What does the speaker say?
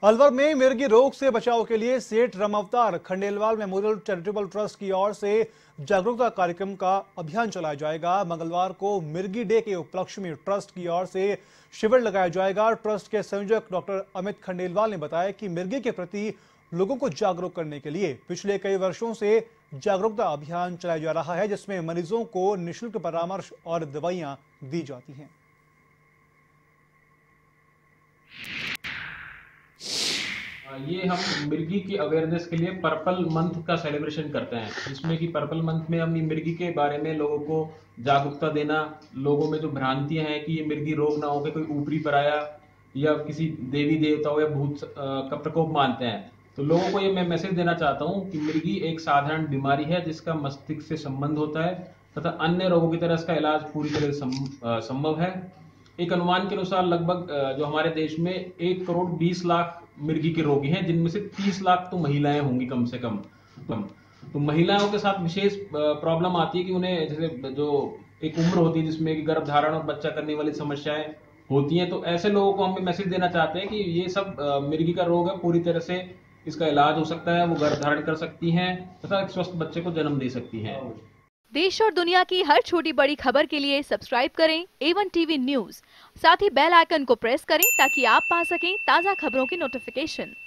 अलवर में मिर्गी रोग से बचाव के लिए Seth Ramavtar Khandelwal memorial charitable trust की ओर से जागरूकता कार्यक्रम का अभियान चलाया जाएगा। मंगलवार को मिर्गी डे के उपलक्ष्य में ट्रस्ट की ओर से शिविर लगाया जाएगा। ट्रस्ट के संयोजक डॉक्टर अमित खंडेलवाल ने बताया कि मिर्गी के प्रति लोगों को जागरूक करने के लिए पिछले कई वर्षों से जागरूकता अभियान चलाया जा रहा है, जिसमें मरीजों को निःशुल्क परामर्श और दवाइयां दी जाती हैं। ये हम मिर्गी की अवेयरनेस के लिए पर्पल मंथ का सेलिब्रेशन करते हैं, जिसमें कि पर्पल मंथ में हम मिर्गी के बारे में लोगों को जागरूकता देना, लोगों में जो भ्रांतियां हैं कि ये मिर्गी रोग ना हो के कोई ऊपरी पराया या किसी देवी देवताओं या भूत का प्रकोप मानते हैं, तो लोगों को ये मैं मैसेज देना चाहता हूँ कि मिर्गी एक साधारण बीमारी है जिसका मस्तिष्क से संबंध होता है तथा अन्य रोगों की तरह इसका इलाज पूरी तरह से संभव है। एक अनुमान के अनुसार लगभग जो हमारे देश में 1 करोड़ 20 लाख मिर्गी के रोगी हैं, जिनमें से 30 लाख तो महिलाएं होंगी कम से कम। तो महिलाओं के साथ विशेष प्रॉब्लम आती है कि उन्हें जैसे जो एक उम्र होती है जिसमें गर्भधारण और बच्चा करने वाली समस्याएं होती हैं, तो ऐसे लोगों को हम मैसेज देना चाहते हैं कि ये सब मिर्गी का रोग है, पूरी तरह से इसका इलाज हो सकता है, वो गर्भधारण कर सकती हैं तथा एक स्वस्थ बच्चे को जन्म दे सकती हैं। देश और दुनिया की हर छोटी बड़ी खबर के लिए सब्सक्राइब करें A1 टीवी न्यूज़। साथ ही बेल आइकन को प्रेस करें ताकि आप पा सकें ताज़ा खबरों की नोटिफिकेशन।